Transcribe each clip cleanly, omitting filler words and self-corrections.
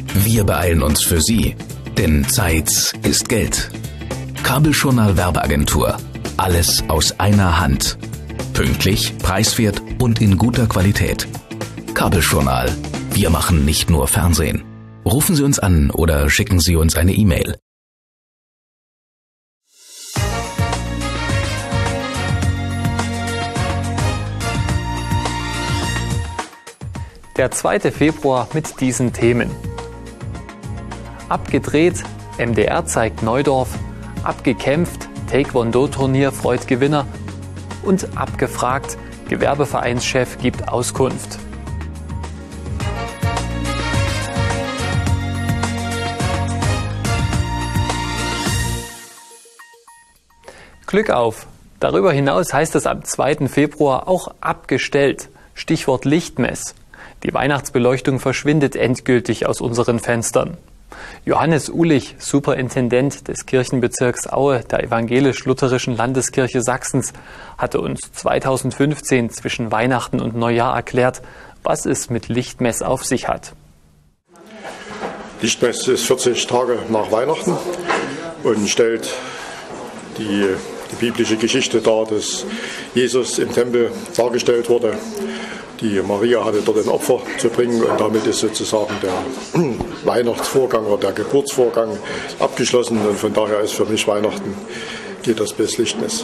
Wir beeilen uns für Sie, denn Zeit ist Geld. Kabeljournal Werbeagentur. Alles aus einer Hand. Pünktlich, preiswert und in guter Qualität. Kabeljournal. Wir machen nicht nur Fernsehen. Rufen Sie uns an oder schicken Sie uns eine E-Mail. Der 2. Februar mit diesen Themen. Abgedreht, MDR zeigt Neudorf, abgekämpft, Taekwondo-Turnier freut Gewinner und abgefragt, Gewerbevereinschef gibt Auskunft. Glück auf! Darüber hinaus heißt es am 2. Februar auch abgestellt. Stichwort Lichtmess. Die Weihnachtsbeleuchtung verschwindet endgültig aus unseren Fenstern. Johannes Uhlich, Superintendent des Kirchenbezirks Aue der Evangelisch-Lutherischen Landeskirche Sachsens, hatte uns 2015 zwischen Weihnachten und Neujahr erklärt, was es mit Lichtmess auf sich hat. Lichtmess ist 40 Tage nach Weihnachten und stellt die biblische Geschichte dar, dass Jesus im Tempel dargestellt wurde. Die Maria hatte dort ein Opfer zu bringen und damit ist sozusagen der Weihnachtsvorgang oder der Geburtsvorgang abgeschlossen. Und von daher ist für mich Weihnachten, geht das bis Lichtmess.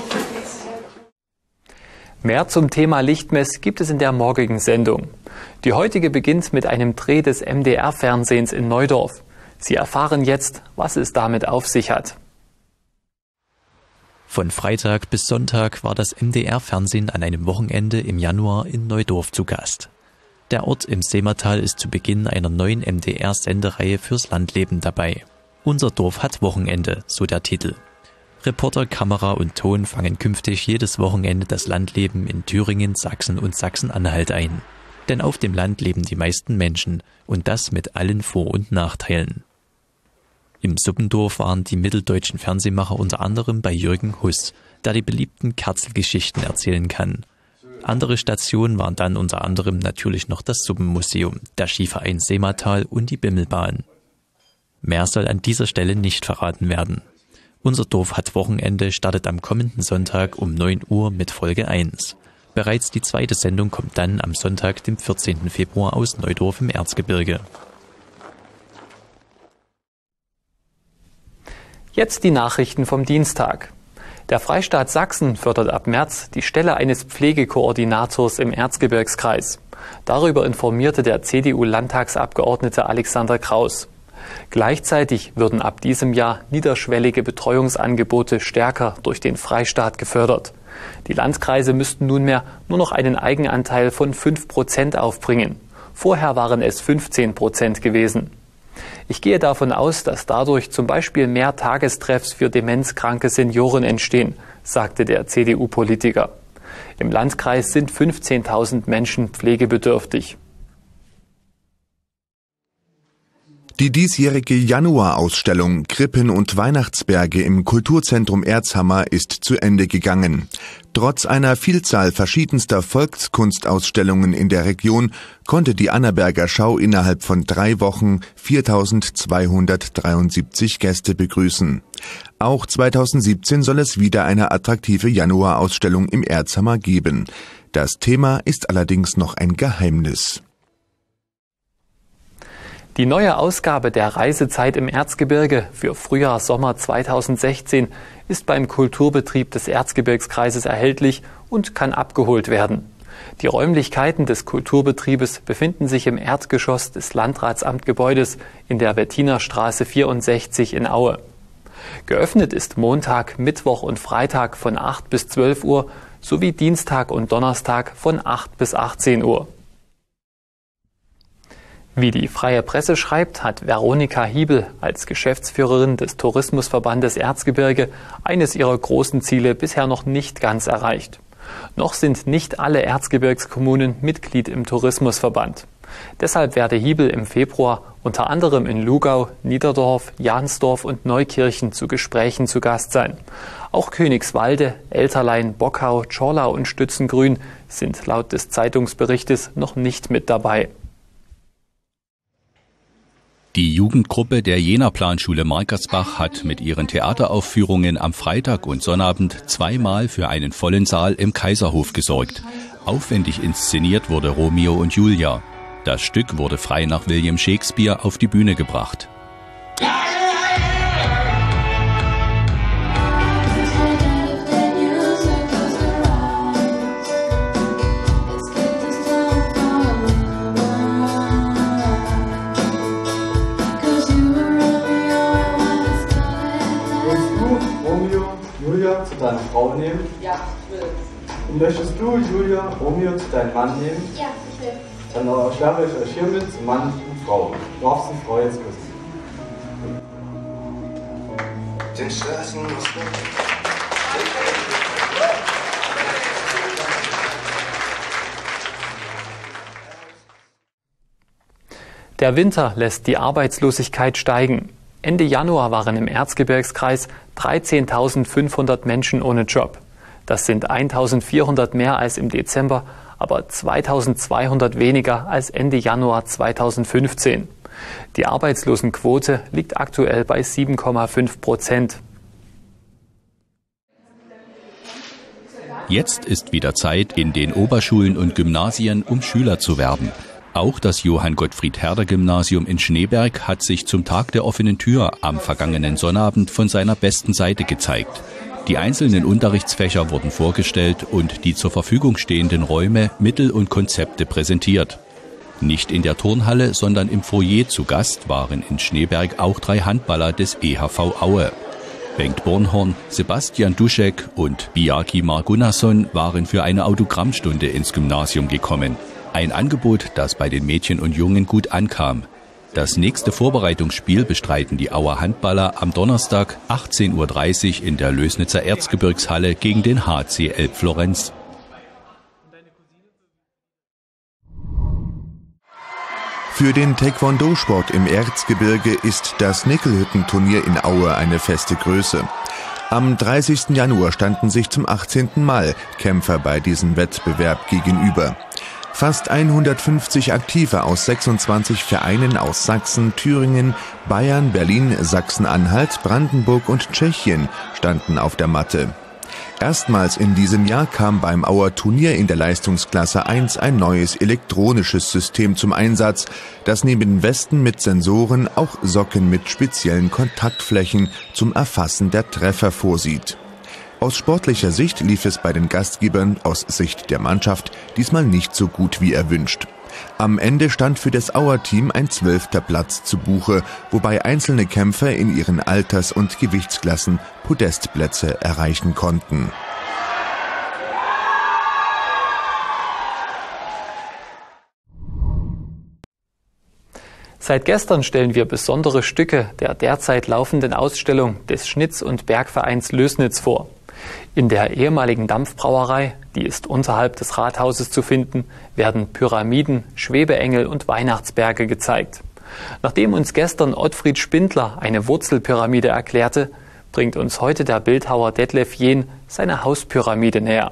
Mehr zum Thema Lichtmess gibt es in der morgigen Sendung. Die heutige beginnt mit einem Dreh des MDR-Fernsehens in Neudorf. Sie erfahren jetzt, was es damit auf sich hat. Von Freitag bis Sonntag war das MDR-Fernsehen an einem Wochenende im Januar in Neudorf zu Gast. Der Ort im Seematal ist zu Beginn einer neuen MDR-Sendereihe fürs Landleben dabei. Unser Dorf hat Wochenende, so der Titel. Reporter, Kamera und Ton fangen künftig jedes Wochenende das Landleben in Thüringen, Sachsen und Sachsen-Anhalt ein. Denn auf dem Land leben die meisten Menschen und das mit allen Vor- und Nachteilen. Im Suppendorf waren die mitteldeutschen Fernsehmacher unter anderem bei Jürgen Huss, der die beliebten Kerzelgeschichten erzählen kann. Andere Stationen waren dann unter anderem natürlich noch das Suppenmuseum, der Skiverein Seematal und die Bimmelbahn. Mehr soll an dieser Stelle nicht verraten werden. Unser Dorf hat Wochenende startet am kommenden Sonntag um 9 Uhr mit Folge 1. Bereits die zweite Sendung kommt dann am Sonntag, dem 14. Februar aus Neudorf im Erzgebirge. Jetzt die Nachrichten vom Dienstag. Der Freistaat Sachsen fördert ab März die Stelle eines Pflegekoordinators im Erzgebirgskreis. Darüber informierte der CDU-Landtagsabgeordnete Alexander Kraus. Gleichzeitig würden ab diesem Jahr niederschwellige Betreuungsangebote stärker durch den Freistaat gefördert. Die Landkreise müssten nunmehr nur noch einen Eigenanteil von 5% aufbringen. Vorher waren es 15% gewesen. Ich gehe davon aus, dass dadurch zum Beispiel mehr Tagestreffs für demenzkranke Senioren entstehen, sagte der CDU-Politiker. Im Landkreis sind 15.000 Menschen pflegebedürftig. Die diesjährige Januarausstellung Krippen und Weihnachtsberge im Kulturzentrum Erzhammer ist zu Ende gegangen. Trotz einer Vielzahl verschiedenster Volkskunstausstellungen in der Region konnte die Annaberger Schau innerhalb von 3 Wochen 4.273 Gäste begrüßen. Auch 2017 soll es wieder eine attraktive Januarausstellung im Erzhammer geben. Das Thema ist allerdings noch ein Geheimnis. Die neue Ausgabe der Reisezeit im Erzgebirge für Frühjahr/Sommer 2016 ist beim Kulturbetrieb des Erzgebirgskreises erhältlich und kann abgeholt werden. Die Räumlichkeiten des Kulturbetriebes befinden sich im Erdgeschoss des Landratsamtgebäudes in der Wettinerstraße 64 in Aue. Geöffnet ist Montag, Mittwoch und Freitag von 8 bis 12 Uhr sowie Dienstag und Donnerstag von 8 bis 18 Uhr. Wie die Freie Presse schreibt, hat Veronika Hiebel als Geschäftsführerin des Tourismusverbandes Erzgebirge eines ihrer großen Ziele bisher noch nicht ganz erreicht. Noch sind nicht alle Erzgebirgskommunen Mitglied im Tourismusverband. Deshalb werde Hiebel im Februar unter anderem in Lugau, Niederdorf, Jansdorf und Neukirchen zu Gesprächen zu Gast sein. Auch Königswalde, Elterlein, Bockau, Tschorlau und Stützengrün sind laut des Zeitungsberichtes noch nicht mit dabei. Die Jugendgruppe der Jena-Planschule Markersbach hat mit ihren Theateraufführungen am Freitag und Sonnabend zweimal für einen vollen Saal im Kaiserhof gesorgt. Aufwendig inszeniert wurde Romeo und Julia. Das Stück wurde frei nach William Shakespeare auf die Bühne gebracht. Julia zu deiner Frau nehmen? Ja, ich will. Und möchtest du, Julia, Romeo zu deinem Mann nehmen? Ja, ich will. Dann erkläre ich euch hiermit zu Mann und Frau. Du darfst die Frau jetzt küssen. Den Straßen muss Der Winter lässt die Arbeitslosigkeit steigen. Ende Januar waren im Erzgebirgskreis 13.500 Menschen ohne Job. Das sind 1.400 mehr als im Dezember, aber 2.200 weniger als Ende Januar 2015. Die Arbeitslosenquote liegt aktuell bei 7,5%. Jetzt ist wieder Zeit, in den Oberschulen und Gymnasien um Schüler zu werben. Auch das Johann-Gottfried-Herder-Gymnasium in Schneeberg hat sich zum Tag der offenen Tür am vergangenen Sonnabend von seiner besten Seite gezeigt. Die einzelnen Unterrichtsfächer wurden vorgestellt und die zur Verfügung stehenden Räume, Mittel und Konzepte präsentiert. Nicht in der Turnhalle, sondern im Foyer zu Gast waren in Schneeberg auch 3 Handballer des EHV Aue. Bengt Bornhorn, Sebastian Duschek und Biaki Margunnason waren für eine Autogrammstunde ins Gymnasium gekommen. Ein Angebot, das bei den Mädchen und Jungen gut ankam. Das nächste Vorbereitungsspiel bestreiten die Auer Handballer am Donnerstag 18:30 Uhr in der Lößnitzer Erzgebirgshalle gegen den HC Elbflorenz. Für den Taekwondo-Sport im Erzgebirge ist das Nickelhütten-Turnier in Aue eine feste Größe. Am 30. Januar standen sich zum 18. Mal Kämpfer bei diesem Wettbewerb gegenüber. Fast 150 Aktive aus 26 Vereinen aus Sachsen, Thüringen, Bayern, Berlin, Sachsen-Anhalt, Brandenburg und Tschechien standen auf der Matte. Erstmals in diesem Jahr kam beim Auer Turnier in der Leistungsklasse 1 ein neues elektronisches System zum Einsatz, das neben Westen mit Sensoren auch Socken mit speziellen Kontaktflächen zum Erfassen der Treffer vorsieht. Aus sportlicher Sicht lief es bei den Gastgebern aus Sicht der Mannschaft diesmal nicht so gut wie erwünscht. Am Ende stand für das Auer-Team ein 12. Platz zu Buche, wobei einzelne Kämpfer in ihren Alters- und Gewichtsklassen Podestplätze erreichen konnten. Seit gestern stellen wir besondere Stücke der derzeit laufenden Ausstellung des Schnitz- und Bergvereins Lößnitz vor. In der ehemaligen Dampfbrauerei, die ist unterhalb des Rathauses zu finden, werden Pyramiden, Schwebeengel und Weihnachtsberge gezeigt. Nachdem uns gestern Ottfried Spindler eine Wurzelpyramide erklärte, bringt uns heute der Bildhauer Detlef Jehn seine Hauspyramide näher.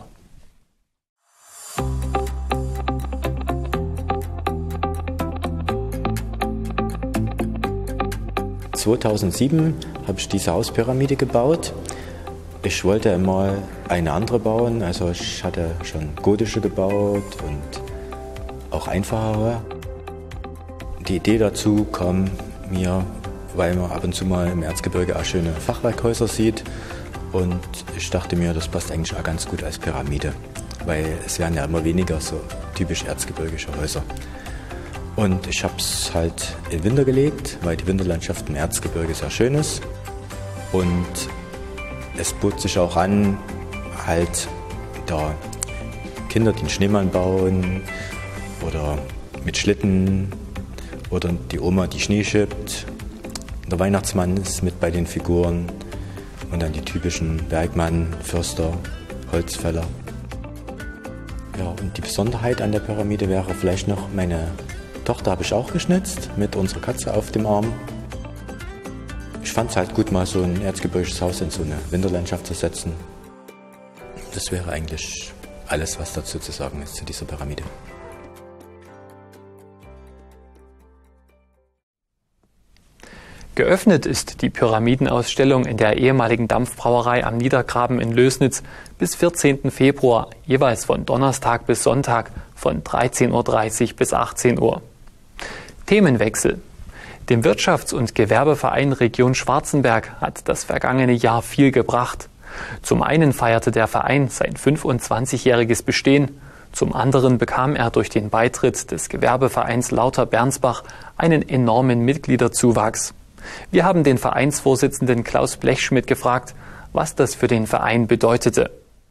(2007) habe ich diese Hauspyramide gebaut. Ich wollte immer eine andere bauen, also ich hatte schon gotische gebaut und auch einfachere. Die Idee dazu kam mir, weil man ab und zu mal im Erzgebirge auch schöne Fachwerkhäuser sieht, und ich dachte mir, das passt eigentlich auch ganz gut als Pyramide, weil es werden ja immer weniger so typisch erzgebirgische Häuser. Und ich habe es halt in den Winter gelegt, weil die Winterlandschaft im Erzgebirge sehr schön ist. Und es bot sich auch an, halt da Kinder, die einen Schneemann bauen oder mit Schlitten oder die Oma, die Schnee schippt. Der Weihnachtsmann ist mit bei den Figuren und dann die typischen Bergmann, Förster, Holzfäller. Ja, und die Besonderheit an der Pyramide wäre vielleicht noch, meine Tochter habe ich auch geschnitzt mit unserer Katze auf dem Arm. Ich fand es halt gut, mal so ein erzgebirgisches Haus in so eine Winterlandschaft zu setzen. Das wäre eigentlich alles, was dazu zu sagen ist zu dieser Pyramide. Geöffnet ist die Pyramidenausstellung in der ehemaligen Dampfbrauerei am Niedergraben in Lößnitz bis 14. Februar, jeweils von Donnerstag bis Sonntag von 13:30 Uhr bis 18 Uhr. Themenwechsel. Dem Wirtschafts- und Gewerbeverein Region Schwarzenberg hat das vergangene Jahr viel gebracht. Zum einen feierte der Verein sein 25-jähriges Bestehen, zum anderen bekam er durch den Beitritt des Gewerbevereins Lauter-Bernsbach einen enormen Mitgliederzuwachs. Wir haben den Vereinsvorsitzenden Klaus Blechschmidt gefragt, was das für den Verein bedeutete.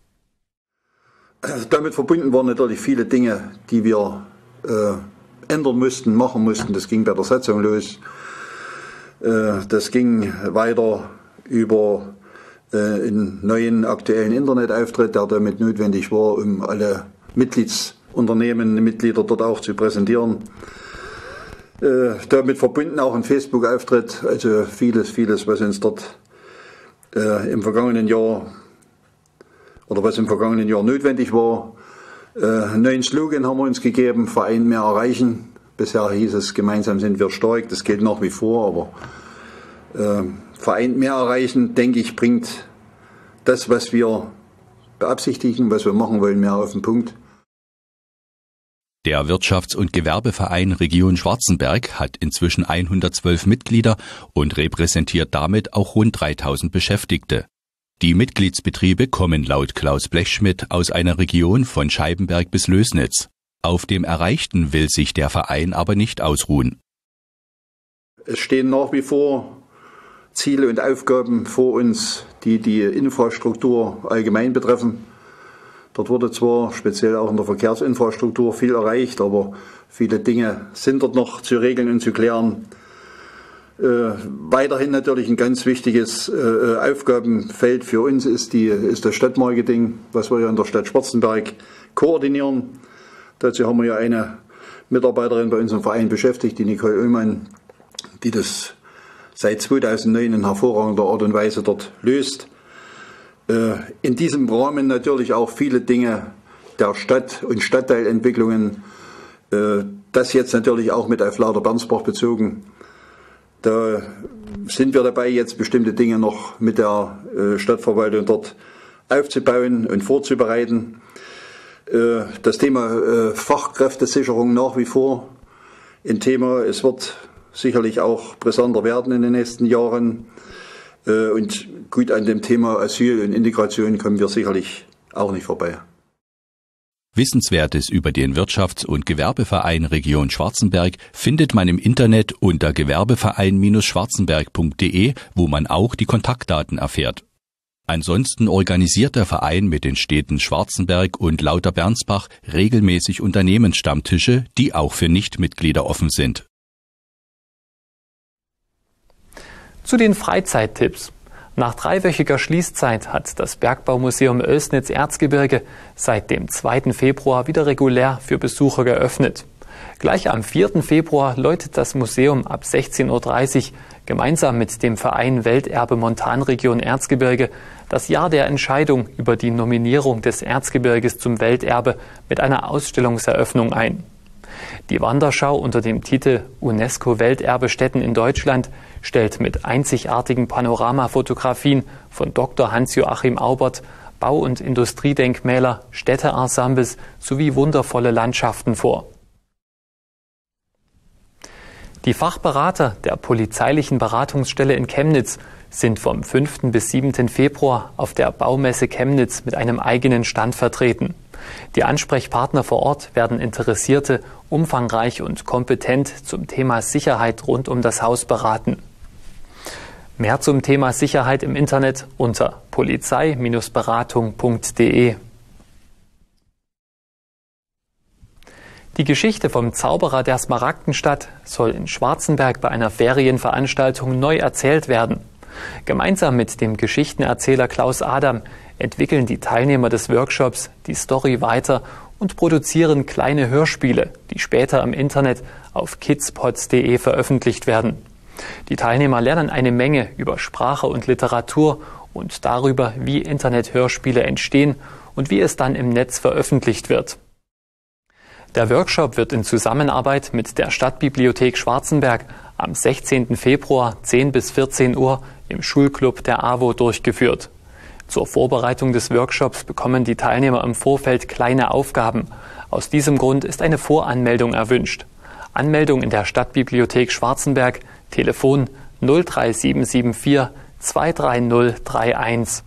Damit verbunden waren natürlich viele Dinge, die wir ändern mussten, machen mussten. Das ging bei der Satzung los. Das ging weiter über einen neuen aktuellen Internetauftritt, der damit notwendig war, um alle Mitgliedsunternehmen, Mitglieder dort auch zu präsentieren. Damit verbunden auch ein Facebook-Auftritt, also vieles, was uns dort im vergangenen Jahr notwendig war. Einen neuen Slogan haben wir uns gegeben, Verein mehr erreichen. Bisher hieß es, gemeinsam sind wir stark, das gilt nach wie vor, aber Verein mehr erreichen, denke ich, bringt das, was wir beabsichtigen, was wir machen wollen, mehr auf den Punkt. Der Wirtschafts- und Gewerbeverein Region Schwarzenberg hat inzwischen 112 Mitglieder und repräsentiert damit auch rund 3000 Beschäftigte. Die Mitgliedsbetriebe kommen laut Klaus Blechschmidt aus einer Region von Scheibenberg bis Lößnitz. Auf dem Erreichten will sich der Verein aber nicht ausruhen. Es stehen nach wie vor Ziele und Aufgaben vor uns, die die Infrastruktur allgemein betreffen. Dort wurde zwar speziell auch in der Verkehrsinfrastruktur viel erreicht, aber viele Dinge sind dort noch zu regeln und zu klären. Weiterhin natürlich ein ganz wichtiges Aufgabenfeld für uns ist das Stadtmarketing, was wir ja in der Stadt Schwarzenberg koordinieren. Dazu haben wir ja eine Mitarbeiterin bei uns im Verein beschäftigt, die Nicole Ullmann, die das seit 2009 in hervorragender Art und Weise dort löst. In diesem Rahmen natürlich auch viele Dinge der Stadt- und Stadtteilentwicklungen, das jetzt natürlich auch mit auf Lauter-Bernsbach bezogen. Da sind wir dabei, jetzt bestimmte Dinge noch mit der Stadtverwaltung dort aufzubauen und vorzubereiten. Das Thema Fachkräftesicherung nach wie vor ein Thema. Es wird sicherlich auch brisanter werden in den nächsten Jahren. Und gut, an dem Thema Asyl und Integration kommen wir sicherlich auch nicht vorbei. Wissenswertes über den Wirtschafts- und Gewerbeverein Region Schwarzenberg findet man im Internet unter gewerbeverein-schwarzenberg.de, wo man auch die Kontaktdaten erfährt. Ansonsten organisiert der Verein mit den Städten Schwarzenberg und Lauter-Bernsbach regelmäßig Unternehmensstammtische, die auch für Nichtmitglieder offen sind. Zu den Freizeittipps. Nach 3-wöchiger Schließzeit hat das Bergbaumuseum Oelsnitz-Erzgebirge seit dem 2. Februar wieder regulär für Besucher geöffnet. Gleich am 4. Februar läutet das Museum ab 16:30 Uhr gemeinsam mit dem Verein Welterbe Montanregion Erzgebirge das Jahr der Entscheidung über die Nominierung des Erzgebirges zum Welterbe mit einer Ausstellungseröffnung ein. Die Wanderschau unter dem Titel UNESCO-Welterbestätten in Deutschland stellt mit einzigartigen Panoramafotografien von Dr. Hans-Joachim Aubert Bau- und Industriedenkmäler, Städteensembles sowie wundervolle Landschaften vor. Die Fachberater der polizeilichen Beratungsstelle in Chemnitz sind vom 5. bis 7. Februar auf der Baumesse Chemnitz mit einem eigenen Stand vertreten. Die Ansprechpartner vor Ort werden Interessierte umfangreich und kompetent zum Thema Sicherheit rund um das Haus beraten. Mehr zum Thema Sicherheit im Internet unter polizei-beratung.de. Die Geschichte vom Zauberer der Smaragdenstadt soll in Schwarzenberg bei einer Ferienveranstaltung neu erzählt werden. Gemeinsam mit dem Geschichtenerzähler Klaus Adam entwickeln die Teilnehmer des Workshops die Story weiter und produzieren kleine Hörspiele, die später im Internet auf kidspods.de veröffentlicht werden. Die Teilnehmer lernen eine Menge über Sprache und Literatur und darüber, wie Internethörspiele entstehen und wie es dann im Netz veröffentlicht wird. Der Workshop wird in Zusammenarbeit mit der Stadtbibliothek Schwarzenberg am 16. Februar 10 bis 14 Uhr im Schulclub der AWO durchgeführt. Zur Vorbereitung des Workshops bekommen die Teilnehmer im Vorfeld kleine Aufgaben. Aus diesem Grund ist eine Voranmeldung erwünscht. Anmeldung in der Stadtbibliothek Schwarzenberg, Telefon 03774 23031.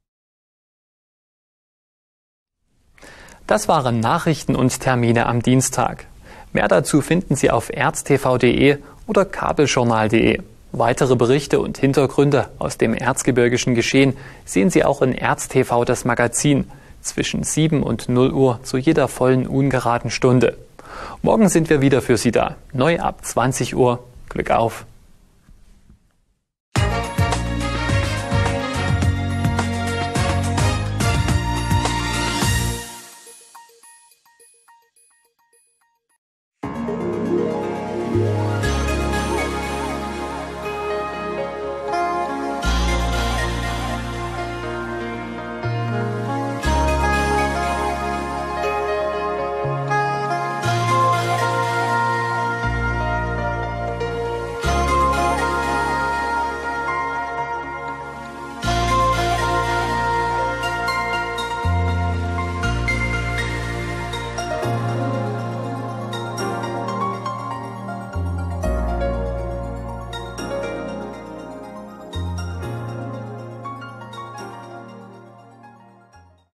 Das waren Nachrichten und Termine am Dienstag. Mehr dazu finden Sie auf erztv.de oder kabeljournal.de. Weitere Berichte und Hintergründe aus dem erzgebirgischen Geschehen sehen Sie auch in ErzTV das Magazin zwischen 7 und 0 Uhr zu jeder vollen ungeraden Stunde. Morgen sind wir wieder für Sie da, neu ab 20 Uhr. Glück auf!